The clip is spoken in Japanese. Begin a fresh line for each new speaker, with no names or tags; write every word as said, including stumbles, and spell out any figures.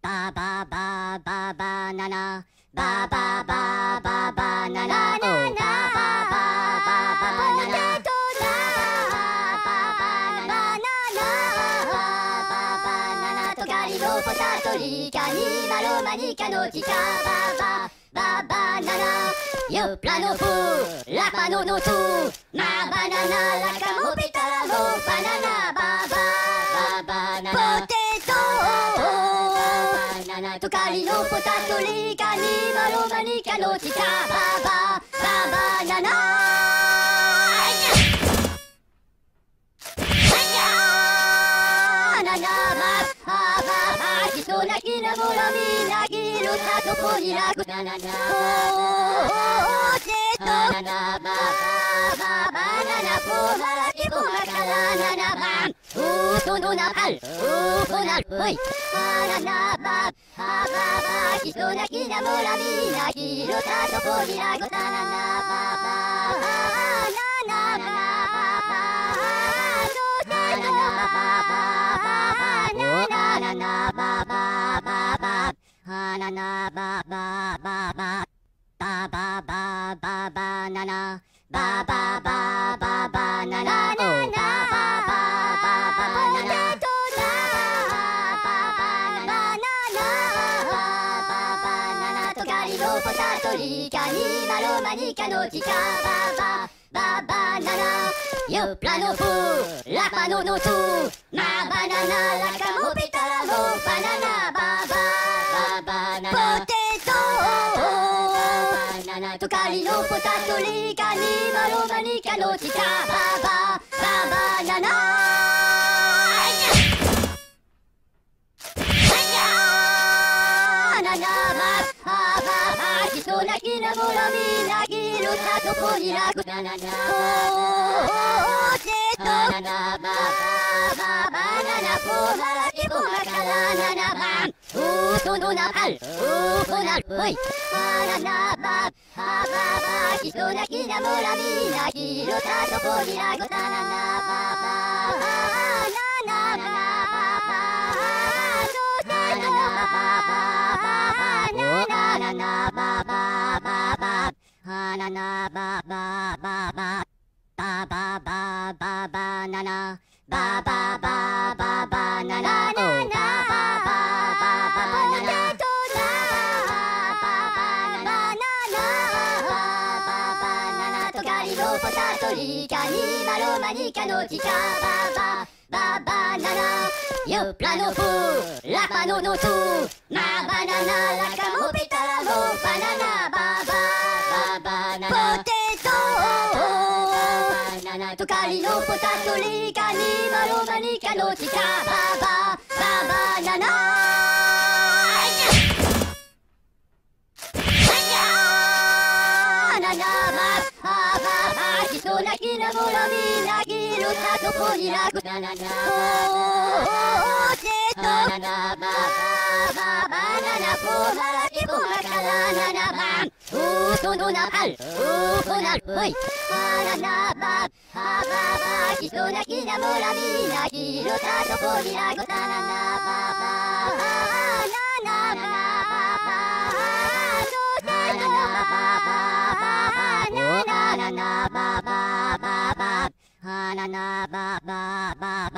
バババババナナバババババナナバババババナナバババババナナババババナナトカリのポタトリカニマロマニカのチカババババナナユプラノフラパノノツマバナナラカモピタラモバナナババババナナポテトバナナトカリのポタトリカニマロマニカのチカババババナナなきなもらみなきのたとこにらくなななおてとななばばばばななぽまらきぽまからななばおそのなはるおこなるほいななばばばばきとなきなもらみなきのたとこにらくななばばななばななばばばはななばばばばばばばばばななばばばばばななななばばばばばななトカリのポタトリカニマロマニカのチカババババナナユプラノフラパノノツマバナナラカモピタラモバナナババババナナポテトバナナトカリのポタトリカニマロマニカのチカババババナナなきなもらみなきのたとこにらくなななおてとななばばばななぽまらきぽまからななばおそのなはるおこなるほいななばばばばきとなきなもらみなきのたとこにらくなななばばななばななばばはななばばばばばばばばばななばばばばばななななばばばばばななトカリのポタトリカニマロマニカのチカババババナナユプラノフラパノノツマバナナラカモピタラモバナナババババナナポテトバナナトカリのポタトリカニマロマニカのチカババババナナなきなもらみなきのたとこにらくなななおてとななばばばななぽまらきぽまからななばおそのなはるおこなるほいななばばばきとなきなもらみなきのたとこにらくなななばばななばななばばはななばばば